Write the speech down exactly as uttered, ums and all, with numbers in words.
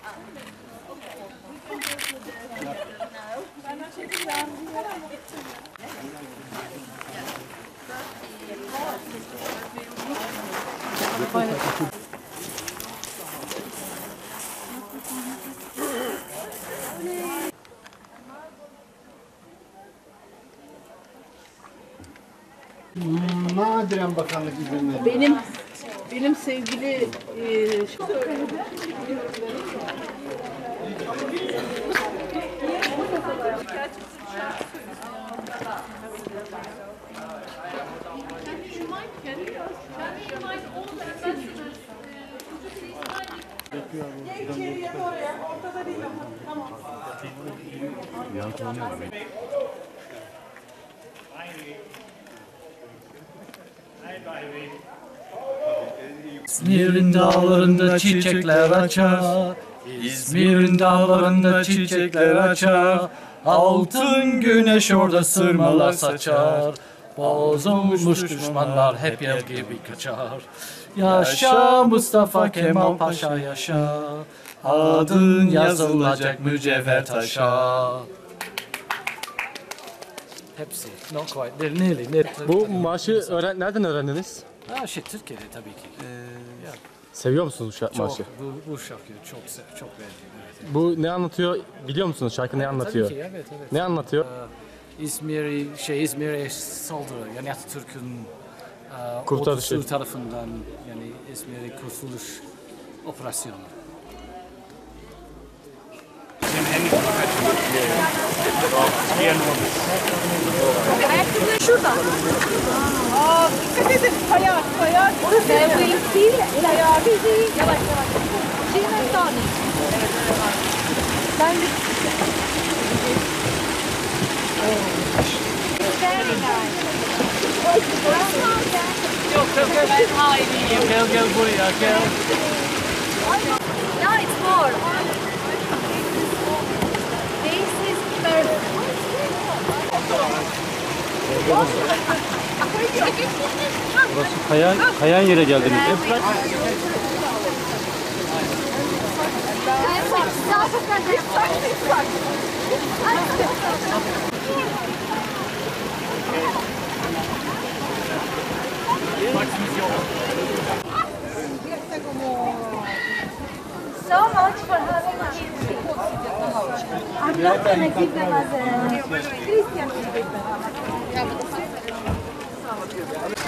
Nadiren bakanlık izin veriyor. Benim benim sevgili e, İçeriye oraya, ortada değil ama. Tamam. İzmir'in dağlarında çiçekler açar, İzmir'in dağlarında çiçekler açar, altın güneş orada sırmalar saçar, bozulmuş düşmanlar hep yer gibi kaçar. Yaşa Mustafa Kemal Paşa yaşa, adın yazılacak mücevher taşa. Hepsi, not quite, they're nearly, nearly. Bu marşı öğren nereden öğrendiniz? Ha, şey Türkiye'de tabii ki. Ee, ya, Seviyor musunuz bu şa- çok, marşı? bu, bu şarkıyı çok sev- çok beğendim. Evet. Bu ne anlatıyor biliyor musunuz? Şarkı ne anlatıyor? Tabii ki, evet, evet. Ne anlatıyor? Ee, İzmir'i, şey İzmir'e saldırı, yani Atatürk'ün e, Kurtarışı. ordusu tarafından, yani İzmir'e kurtuluş operasyonu. Ayakkabıları şurada. Aa, dikkat edin. Kaya, kaya. Orası sevdiğim değil. Kaya değil. Yavaş yavaş. Şimdi sağ. Ben de... Yok, gel gel. Ben hainiyim. Gel gel buraya, gel. No, it's more. This is perfect. Burası kayan, kayan yere geldiniz. So much for having a I'm not gonna give them as a Christian.